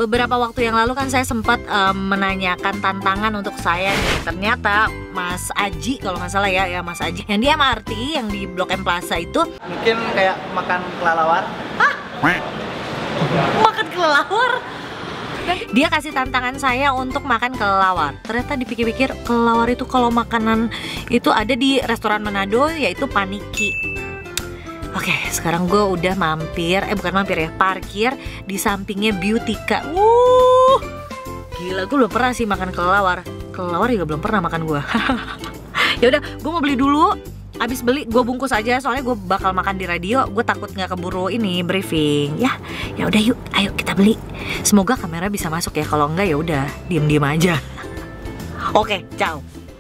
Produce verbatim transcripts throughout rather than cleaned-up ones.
beberapa waktu yang lalu kan saya sempat um, menanyakan tantangan untuk saya nih. Ternyata Mas Aji kalau nggak salah ya, ya Mas Aji yang di M R T yang di Blok M Plaza itu mungkin kayak makan kelelawar. Hah? Makan kelelawar? Dia kasih tantangan saya untuk makan kelelawar. Ternyata dipikir-pikir kelelawar itu kalau makanan itu ada di restoran Manado yaitu Paniki. Oke, sekarang gue udah mampir, eh bukan mampir ya, parkir di sampingnya Beautika. Wuh, gila, gue belum pernah sih makan kelelawar. Kelelawar juga belum pernah makan gue. Ya udah, gue mau beli dulu. Abis beli, gue bungkus aja, soalnya gue bakal makan di radio. Gue takut nggak keburu ini briefing. Ya, ya udah yuk, ayo kita beli. Semoga kamera bisa masuk ya. Kalau enggak ya udah, diem-diem aja. Oke, ciao.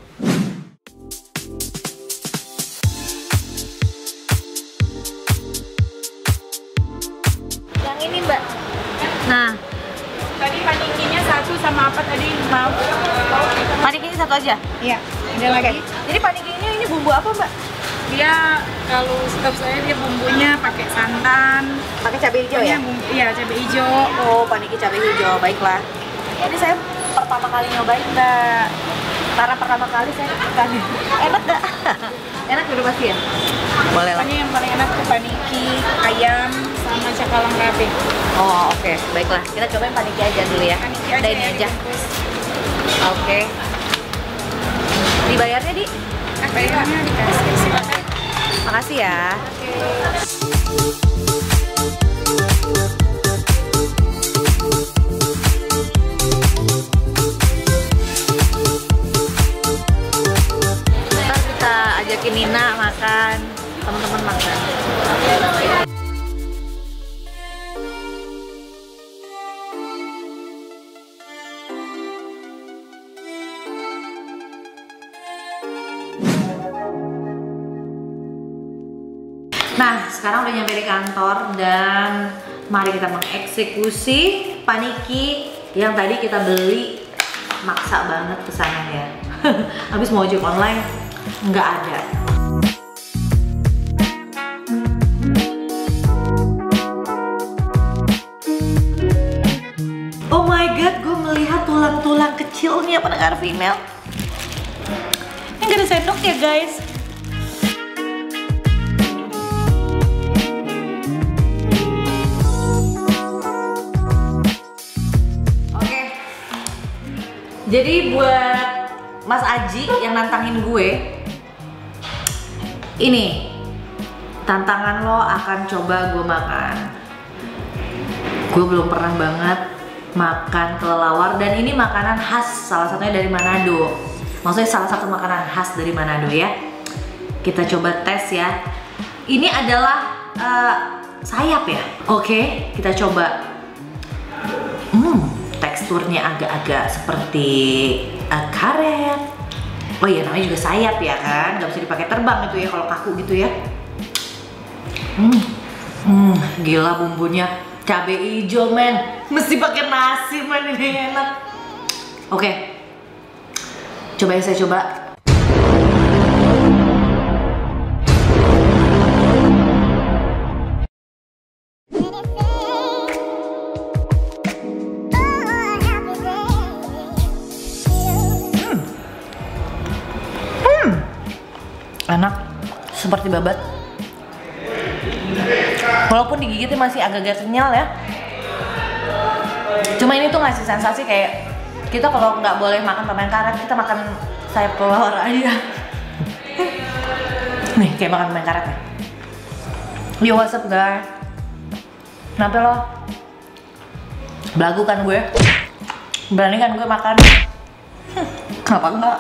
Ini Mbak. Nah, tadi panikinya satu sama apa tadi mau? paniki ini satu aja? Iya, ada lagi. Jadi paniki ini ini bumbu apa Mbak? Dia kalau setahu saya dia bumbunya pakai santan. Pakai cabai hijau ya? Bumbu, iya, cabai hijau. Oh, paniki cabai hijau, baiklah. Ini saya pertama kali nyobain Mbak. Karena pertama kali saya ikan. Enak gak? Enak udah pasti ya? Boleh lah. Pokoknya yang paling enak tuh paniki, ayam, sama cakalang rabe. Oh oke, okay. Baiklah. Kita cobain paniki aja dulu ya. Paniki Udah aja ini ya, aja. dibungkus. Oke. Okay. Dibayarnya di? Ah, bayarnya dikasih, silakan. Makasih ya. Ntar kita ajakin Nina makan, teman-teman makan. Nah, sekarang udah nyampe di kantor dan mari kita mengeksekusi paniki yang tadi kita beli. Maksa banget pesanannya. Habis mau ojek online, nggak ada. Oh my god, gue melihat tulang-tulang kecilnya pendengar female. Ini gak ada sendok ya guys. Jadi buat Mas Aji yang nantangin gue, ini tantangan lo akan coba gue makan. Gue belum pernah banget makan kelelawar dan ini makanan khas salah satunya dari Manado. Maksudnya salah satu makanan khas dari Manado ya. Kita coba tes ya. Ini adalah uh, sayap ya. Oke, kita coba. Hmm. Teksturnya agak-agak seperti uh, karet. Oh iya, namanya juga sayap ya kan, nggak bisa dipakai terbang itu ya kalau kaku gitu ya. Hmm, hmm gila bumbunya, cabai hijau men, mesti pakai nasi men, ini enak. Oke, coba ya saya coba. Enak, seperti babat. Walaupun digigitnya masih agak-agak kenyal ya. Cuma ini tuh ngasih sensasi kayak kita kalau nggak boleh makan permen karet, kita makan sayap kelelawar aja. Nih, kayak makan permen karet ya. Yo, what's up guys? Kenapa lo? Belagu kan gue? Berani kan gue makan? Hm, kenapa enggak?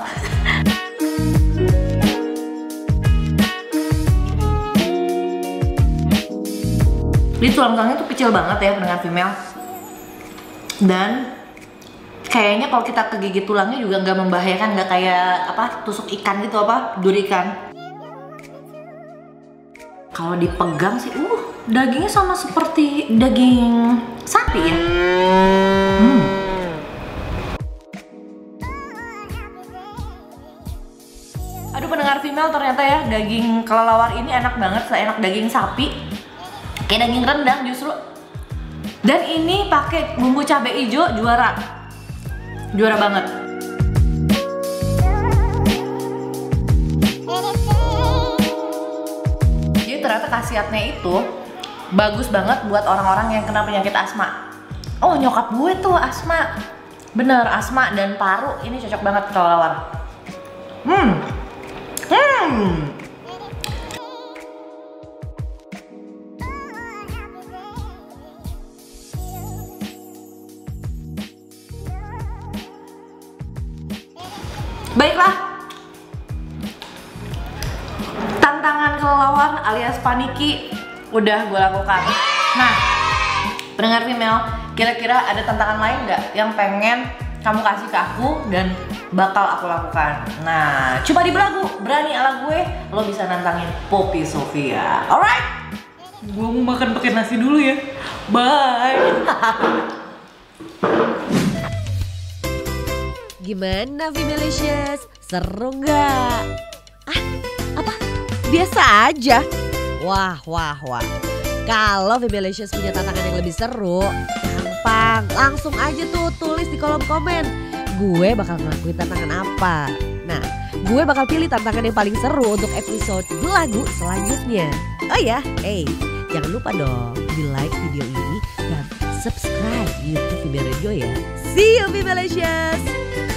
Jadi tulang-tulangnya tuh kecil banget ya pendengar female. Dan kayaknya kalau kita kegigit tulangnya juga nggak membahayakan, nggak kayak apa tusuk ikan gitu, apa duri ikan. Kalau dipegang sih, uh dagingnya sama seperti daging sapi ya. Hmm. Aduh pendengar female, ternyata ya daging kelelawar ini enak banget, seenak daging sapi. Kayak daging rendang justru. Dan ini pakai bumbu cabai hijau juara. Juara banget. Jadi ternyata khasiatnya itu bagus banget buat orang-orang yang kena penyakit asma. Oh, nyokap gue tuh asma. Bener, asma dan paru ini cocok banget kelelawar. Hmm. Hmm. Baiklah, tantangan kelelawar alias paniki udah gue lakukan. Nah, pendengar female, kira-kira ada tantangan lain nggak yang pengen kamu kasih ke aku dan bakal aku lakukan? Nah, coba di belagu, berani ala gue, lo bisa nantangin Poppy Sofia. Alright, gue mau makan pakai nasi dulu ya. Bye. Gimana Femalicious? Seru nggak? Ah, apa? Biasa aja. Wah, wah, wah. Kalau Femalicious punya tantangan yang lebih seru, gampang. Langsung aja tuh tulis di kolom komen. Gue bakal ngelakuin tantangan apa. Nah, gue bakal pilih tantangan yang paling seru untuk episode belagu selanjutnya. Oh ya, hey, jangan lupa dong di like video ini dan subscribe YouTube Female Radio ya. See you Femalicious!